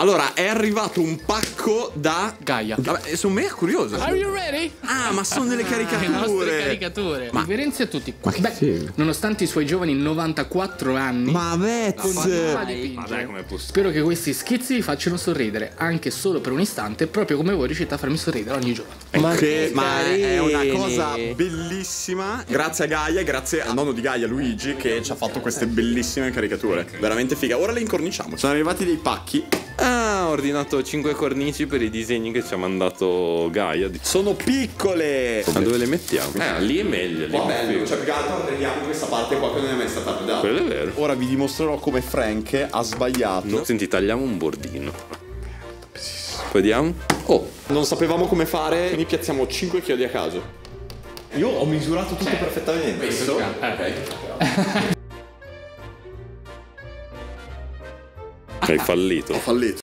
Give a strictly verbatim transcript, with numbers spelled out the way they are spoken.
Allora, è arrivato un pacco da Gaia. Vabbè, sono mega curioso. Are you ready? Ah, ma sono delle Le nostre caricature. caricature. Ma- Riverenzi a tutti. Ma che Beh, figo. nonostante i suoi giovani novantaquattro anni, Ma Vez. continua a dipingere. Vabbè, com'è possibile? Spero che questi schizzi vi facciano sorridere, anche solo per un istante, proprio come voi riuscite a farmi sorridere ogni giorno. Ma, che ma è una carini. cosa bellissima. Grazie a Gaia e grazie al nonno di Gaia, Luigi, che ci ha fatto queste bellissime caricature. Veramente figa. Ora le incorniciamo. Sono arrivati dei pacchi. Ah, ho ordinato cinque cornici per i disegni che ci ha mandato Gaia. Sono piccole. Ma dove le mettiamo? Eh, lì è meglio. Lì Va è bello, figo. cioè più che altro arrendiamo questa parte qua che non è mai stata arredata. Quello è vero. Ora vi dimostrerò come Frank ha sbagliato. No, senti, tagliamo un bordino. Vediamo. Oh, Non sapevamo come fare, quindi piazziamo cinque chiodi a caso. Io ho misurato tutto perfettamente. Questo? Ok. hai fallito. Ho fallito.